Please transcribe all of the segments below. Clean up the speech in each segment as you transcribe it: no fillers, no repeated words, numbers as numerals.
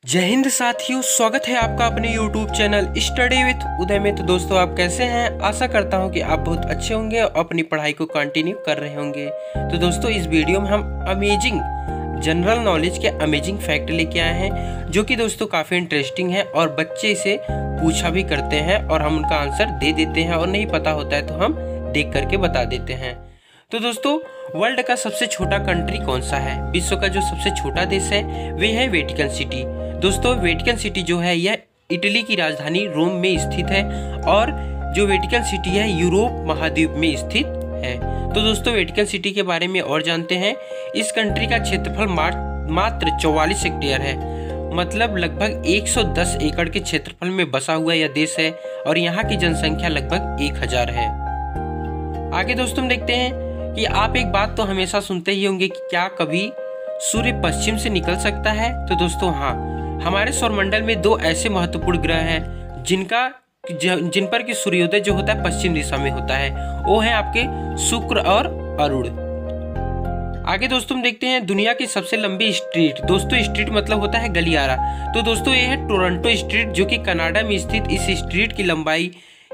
जय हिंद साथियों, स्वागत है आपका अपने YouTube channel study with Uday में। तो दोस्तों, आप कैसे हैं? आशा करता हूं कि आप बहुत अच्छे होंगे और अपनी पढ़ाई को कंटिन्यू कर रहे होंगे। तो दोस्तों, इस वीडियो में हम अमेजिंग जनरल नॉलेज के अमेजिंग फैक्ट लेके आए हैं, जो कि दोस्तों काफ़ी इंटरेस्टिंग है और बच्चे इसे पूछा भी करते हैं और हम उनका आंसर दे देते हैं, और नहीं पता होता है तो हम देख करके बता देते हैं। तो दोस्तों, वर्ल्ड का सबसे छोटा कंट्री कौन सा है? विश्व का जो सबसे छोटा देश है वे है वेटिकन सिटी। दोस्तों, वेटिकन सिटी जो है यह इटली की राजधानी रोम में स्थित है, और जो वेटिकन सिटी है यूरोप महाद्वीप में स्थित है। तो दोस्तों, वेटिकन सिटी के बारे में और जानते हैं। इस कंट्री का क्षेत्रफल मात्र 44 हेक्टेयर है, मतलब लगभग 110 एकड़ के क्षेत्रफल में बसा हुआ यह देश है, और यहाँ की जनसंख्या लगभग 1000 है। आगे दोस्तों, हम देखते हैं कि आप एक बात तो हमेशा सुनते ही होंगे कि क्या कभी सूर्य पश्चिम से निकल सकता है? तो दोस्तों हाँ, हमारे सौरमंडल में दो ऐसे महत्वपूर्ण ग्रह हैं जिन पर कि सूर्योदय जो होता है पश्चिम दिशा में होता है। वो है आपके शुक्र और अरुण। आगे दोस्तों, हम देखते हैं दुनिया की सबसे लंबी स्ट्रीट। दोस्तों, स्ट्रीट मतलब होता है गलियारा। तो दोस्तों, ये है टोरंटो स्ट्रीट, जो कि कनाडा में स्थित। इस स्ट्रीट की लंबाई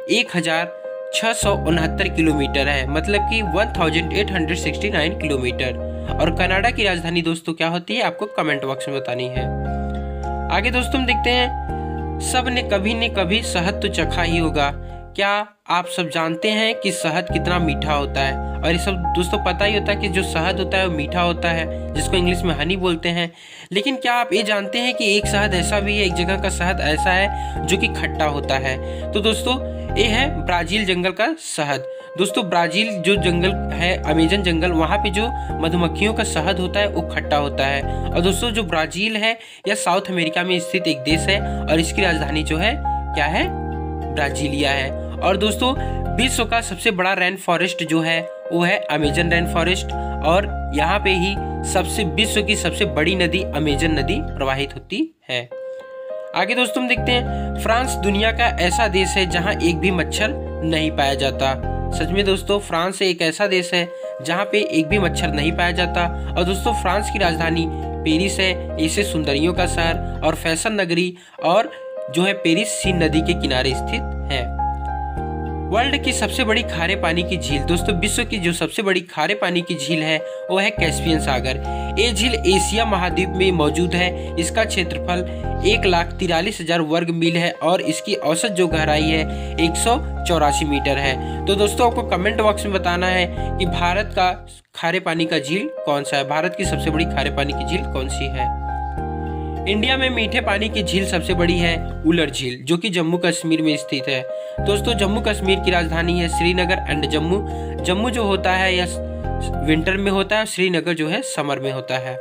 1669 किलोमीटर है, मतलब कि 1869 किलोमीटर। और कनाडा की राजधानी दोस्तों क्या होती है, आपको कमेंट बॉक्स में बतानी है। आगे दोस्तों, हम देखते हैं सब ने कभी शहद तो चखा ही होगा। क्या आप सब जानते हैं कि शहद कितना मीठा होता है? और ये सब दोस्तों पता ही होता है कि जो शहद होता है वो मीठा होता है, जिसको इंग्लिश में हनी बोलते हैं। लेकिन क्या आप ये जानते हैं कि एक शहद ऐसा भी है, एक जगह का शहद ऐसा है जो कि खट्टा होता है? तो दोस्तों, ये है ब्राजील जंगल का शहद। दोस्तों, ब्राजील जो जंगल है, अमेजन जंगल, वहाँ पे जो मधुमक्खियों का शहद होता है वो खट्टा होता है। और दोस्तों, जो ब्राजील है यह साउथ अमेरिका में स्थित एक देश है, और इसकी राजधानी जो है क्या है, ब्राजीलिया है। और दोस्तों, विश्व का सबसे बड़ा रेन फॉरेस्ट जो है वो है अमेजन रेन फॉरेस्ट, और यहाँ पे ही विश्व की सबसे बड़ी नदी अमेजन नदी प्रवाहित होती है। आगे दोस्तों, हम देखते हैं फ्रांस दुनिया का ऐसा देश है जहाँ एक भी मच्छर नहीं पाया जाता। सच में दोस्तों, फ्रांस एक ऐसा देश है जहाँ पे एक भी मच्छर नहीं पाया जाता। और दोस्तों, फ्रांस की राजधानी पेरिस है। इसे सुंदरियों का शहर और फैशन नगरी और जो है पेरिस सीन नदी के किनारे स्थित है। वर्ल्ड की सबसे बड़ी खारे पानी की झील। दोस्तों, विश्व की जो सबसे बड़ी खारे पानी की झील है वो है कैस्पियन सागर। ये झील एशिया महाद्वीप में मौजूद है। इसका क्षेत्रफल 1,43,000 वर्ग मील है, और इसकी औसत जो गहराई है 184 मीटर है। तो दोस्तों, आपको कमेंट बॉक्स में बताना है कि भारत का खारे पानी का झील कौन सा है, भारत की सबसे बड़ी खारे पानी की झील कौन सी है। इंडिया में मीठे पानी की झील सबसे बड़ी है उलर झील, जो कि जम्मू कश्मीर में स्थित है। दोस्तों, जम्मू कश्मीर की राजधानी है श्रीनगर एंड जम्मू जो होता है यह विंटर में होता है, श्रीनगर जो है समर में होता है।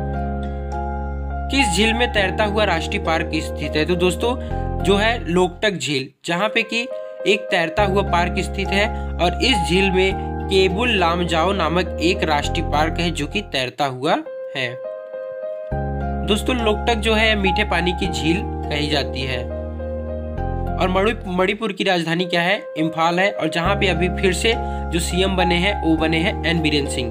किस झील में तैरता हुआ राष्ट्रीय पार्क स्थित है? तो दोस्तों, जो है लोकटक झील, जहाँ पे कि एक तैरता हुआ पार्क स्थित है, और इस झील में केबुल लामजाओ नामक एक राष्ट्रीय पार्क है जो कि तैरता हुआ है। दोस्तों, लोकटक जो है मीठे पानी की झील कही जाती है। और मणिपुर की राजधानी क्या है, इम्फाल है, और जहां पे अभी फिर से जो सीएम बने हैं वो बने हैं एन बीरेन सिंह।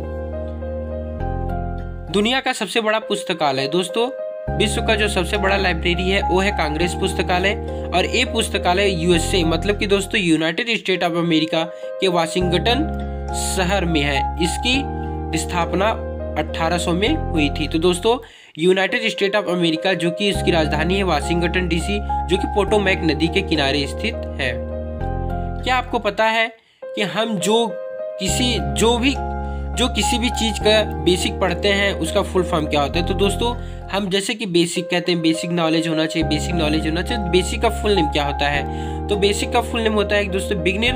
दुनिया का सबसे बड़ा पुस्तकालय। दोस्तों, विश्व का जो सबसे बड़ा लाइब्रेरी है वो है कांग्रेस पुस्तकालय, और ये पुस्तकालय यूएसए मतलब कि दोस्तों यूनाइटेड स्टेट ऑफ अमेरिका के वाशिंगटन शहर में है। इसकी स्थापना 1800 में हुई थी। तो दोस्तों, यूनाइटेड स्टेट ऑफ अमेरिका जो कि इसकी राजधानी है वाशिंगटन डीसी, जो कि पोटोमैक नदी के किनारे स्थित है। क्या आपको पता है कि हम जो किसी भी चीज का बेसिक पढ़ते हैं उसका फुल फॉर्म क्या होता है? तो दोस्तों, हम जैसे कि बेसिक कहते हैं, बेसिक नॉलेज होना चाहिए, बेसिक नॉलेज होना चाहिए। बेसिक का फुल नेम क्या होता है? तो बेसिक का फुल नेम होता है दोस्तों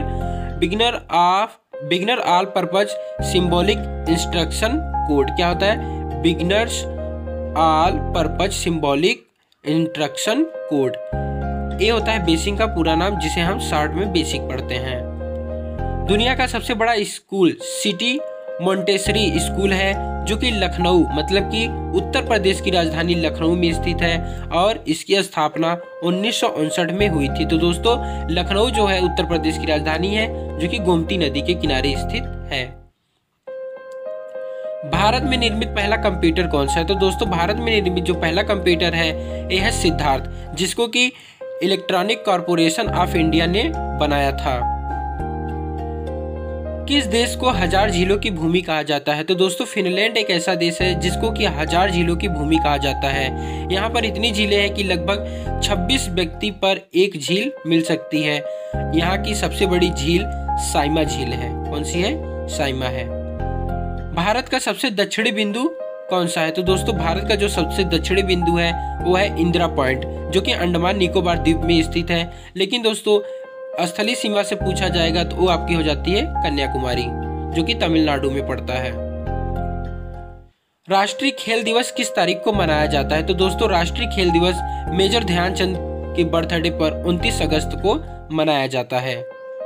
beginner all purpose symbolic instruction code. क्या होता है? Beginners all purpose symbolic instruction code. ये होता है बेसिक का पूरा नाम, जिसे हम शॉर्ट में बेसिक पढ़ते हैं। दुनिया का सबसे बड़ा स्कूल सिटी मोंटेसरी स्कूल है, जो कि लखनऊ मतलब कि उत्तर प्रदेश की राजधानी लखनऊ में स्थित है, और इसकी स्थापना 1959 में हुई थी। तो दोस्तों, लखनऊ जो है उत्तर प्रदेश की राजधानी है, जो कि गोमती नदी के किनारे स्थित है। भारत में निर्मित पहला कंप्यूटर कौन सा है? तो दोस्तों भारत में निर्मित जो पहला कंप्यूटर है ये है सिद्धार्थ, जिसको कि इलेक्ट्रॉनिक कॉरपोरेशन ऑफ इंडिया ने बनाया था। किस देश को 1000 झीलों की भूमि कहा जाता है? तो दोस्तों फिनलैंड एक ऐसा देश है जिसको कि 1000 झीलों की भूमि कहा जाता है। यहाँ पर इतनी झीलें हैं कि लगभग 26 व्यक्ति पर एक झील मिल सकती है। यहाँ की सबसे बड़ी झील साइमा झील है। कौन सी है? साइमा है। भारत का सबसे दक्षिणी बिंदु कौन सा है? तो दोस्तों भारत का जो सबसे दक्षिणी बिंदु है वो है इंदिरा पॉइंट, जो कि अंडमान निकोबार द्वीप में स्थित है। लेकिन दोस्तों स्थलीय सीमा से पूछा जाएगा तो वो आपकी हो जाती है कन्याकुमारी, जो कि तमिलनाडु में पड़ता है। राष्ट्रीय खेल दिवस किस तारीख को मनाया जाता है? तो दोस्तों राष्ट्रीय खेल दिवस मेजर ध्यानचंद के बर्थडे पर 29 अगस्त को मनाया जाता है।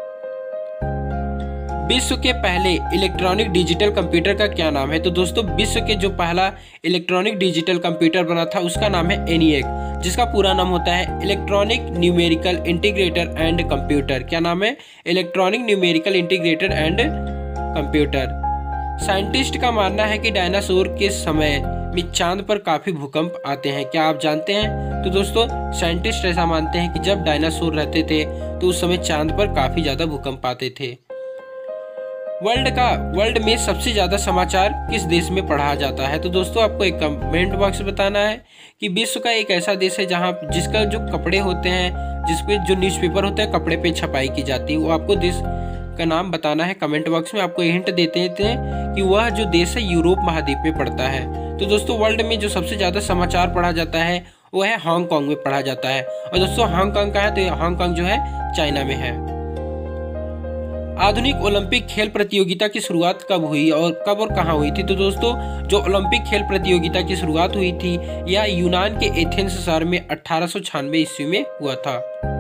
विश्व के पहले इलेक्ट्रॉनिक डिजिटल कंप्यूटर का क्या नाम है? तो दोस्तों विश्व के जो पहला इलेक्ट्रॉनिक डिजिटल कंप्यूटर बना था उसका नाम है ENIAC, जिसका पूरा नाम होता है electronic numerical integrator and computer. क्या नाम है? Electronic numerical integrator and computer. Scientist का मानना है कि डायनासोर के समय में चांद पर काफी भूकंप आते हैं। क्या आप जानते हैं? तो दोस्तों साइंटिस्ट ऐसा मानते हैं कि जब डायनासोर रहते थे तो उस समय चांद पर काफी ज्यादा भूकंप आते थे। वर्ल्ड में सबसे ज्यादा समाचार किस देश में पढ़ा जाता है? तो दोस्तों आपको एक कमेंट बॉक्स में बताना है कि विश्व का एक ऐसा देश है जहां जिसका जो कपड़े होते हैं, जिसपे जो न्यूज़पेपर होते हैं कपड़े पे छपाई की जाती है, वो आपको देश का नाम बताना है कमेंट बॉक्स में। आपको हिंट देते हैं कि वह जो देश है यूरोप महाद्वीप में पड़ता है। तो दोस्तों वर्ल्ड में जो सबसे ज्यादा समाचार पढ़ा जाता है वो है हांगकांग में पढ़ा जाता है। और दोस्तों हांगकांग का है तो हांगकांग जो है चाइना में है। आधुनिक ओलंपिक खेल प्रतियोगिता की शुरुआत कब हुई और कहाँ हुई थी? तो दोस्तों जो ओलंपिक खेल प्रतियोगिता की शुरुआत हुई थी यह यूनान के एथेंस शहर में 1896 ईस्वी में हुआ था।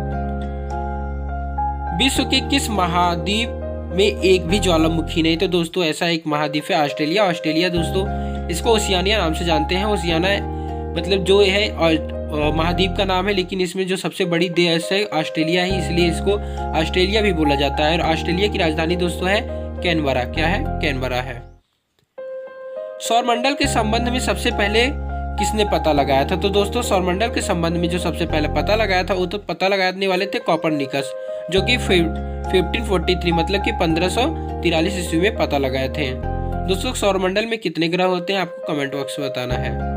विश्व के किस महाद्वीप में एक भी ज्वालामुखी नहीं? तो दोस्तों ऐसा एक महाद्वीप है ऑस्ट्रेलिया। ऑस्ट्रेलिया दोस्तों इसको ओशियानिया नाम से जानते हैं। ओशियाना मतलब जो है महाद्वीप का नाम है, लेकिन इसमें जो सबसे बड़ी देश है ऑस्ट्रेलिया ही, इसलिए इसको ऑस्ट्रेलिया भी बोला जाता है। और ऑस्ट्रेलिया की राजधानी दोस्तों है कैनबरा। क्या है? कैनबरा है। सौरमंडल के संबंध में सबसे पहले किसने पता लगाया था? तो दोस्तों सौरमंडल के संबंध में जो सबसे पहले पता लगाया था वो तो पता लगाने वाले थे कोपरनिकस, जो कि 1543 मतलब कि 1543 ईस्वी में पता लगाए थे। दोस्तों सौरमंडल में कितने ग्रह होते हैं आपको कमेंट बॉक्स में बताना है।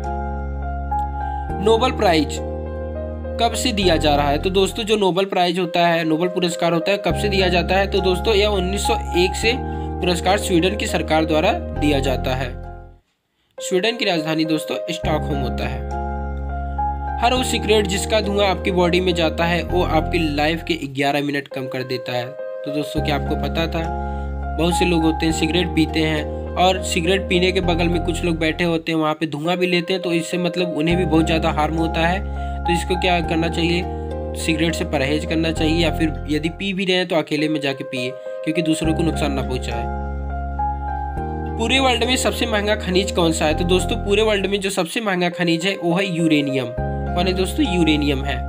नोबेल प्राइज कब से दिया जा रहा है? तो दोस्तों जो नोबेल प्राइज होता है, नोबेल पुरस्कार होता है, कब से दिया जाता है? तो दोस्तों यह 1901 से पुरस्कार स्वीडन की सरकार द्वारा दिया जाता है। स्वीडन की राजधानी दोस्तों स्टॉकहोम होता है। हर वो सिगरेट जिसका धुआं आपकी बॉडी में जाता है वो आपकी लाइफ के 11 मिनट कम कर देता है। तो दोस्तों क्या आपको पता था? बहुत से लोग होते हैं सिगरेट पीते हैं और सिगरेट पीने के बगल में कुछ लोग बैठे होते हैं, वहाँ पे धुआं भी लेते हैं, तो इससे मतलब उन्हें भी बहुत ज़्यादा हार्म होता है। तो इसको क्या करना चाहिए? सिगरेट से परहेज करना चाहिए, या फिर यदि पी भी रहे हैं तो अकेले में जाके पिए, क्योंकि दूसरों को नुकसान ना पहुँचाए। पूरे वर्ल्ड में सबसे महंगा खनिज कौन सा है? तो दोस्तों पूरे वर्ल्ड में जो सबसे महंगा खनिज है वो है यूरेनियम। कौन है दोस्तों? यूरेनियम है।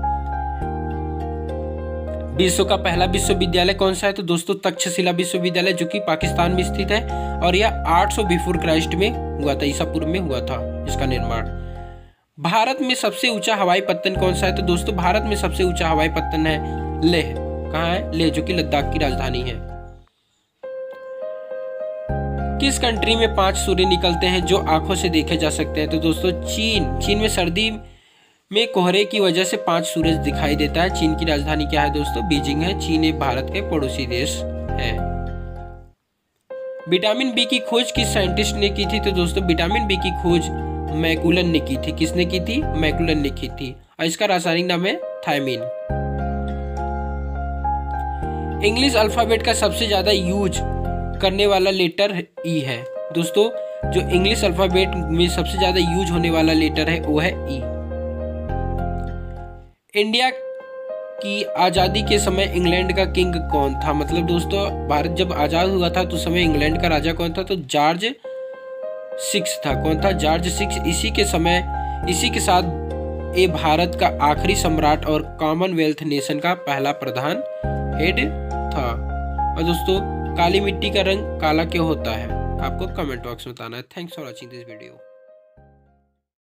विश्व का पहला विश्वविद्यालय कौन सा है? तो दोस्तों तक्षशिला विश्वविद्यालय, जो कि पाकिस्तान में स्थित है, और यह 800 बिफोर क्राइस्ट में हुआ था, ईसा पूर्व में हुआ था इसका निर्माण। भारत में सबसे ऊंचा हवाई पत्तन कौन सा है? तो दोस्तों भारत में सबसे ऊंचा हवाई पत्तन है लेह। कहाँ है? लेह, जो कि लद्दाख की राजधानी है। किस कंट्री में 5 सूर्य निकलते हैं जो आंखों से देखे जा सकते हैं? तो दोस्तों चीन में सर्दी में कोहरे की वजह से 5 सूरज दिखाई देता है। चीन की राजधानी क्या है दोस्तों? बीजिंग है। चीन एक भारत के पड़ोसी देश है। विटामिन बी की खोज किस साइंटिस्ट ने की थी? तो दोस्तों विटामिन बी की खोज मैकुलन ने की थी। किसने की थी? मैकुलन ने की थी, और इसका रासायनिक नाम है थायमीन। इंग्लिश अल्फाबेट का सबसे ज्यादा यूज करने वाला लेटर ई है। दोस्तों जो इंग्लिश अल्फाबेट में सबसे ज्यादा यूज होने वाला लेटर है वो है ई। इंडिया की आज़ादी के समय इंग्लैंड का किंग कौन था? मतलब दोस्तों भारत जब आज़ाद हुआ था तो समय इंग्लैंड का राजा कौन था? तो जॉर्ज 6 था। कौन था? जॉर्ज 6। इसी के साथ ये भारत का आखिरी सम्राट और कॉमनवेल्थ नेशन का पहला प्रधान हेड था। और दोस्तों काली मिट्टी का रंग काला क्यों होता है? आपको कमेंट बॉक्स में बताना है। Thanks for watching this video.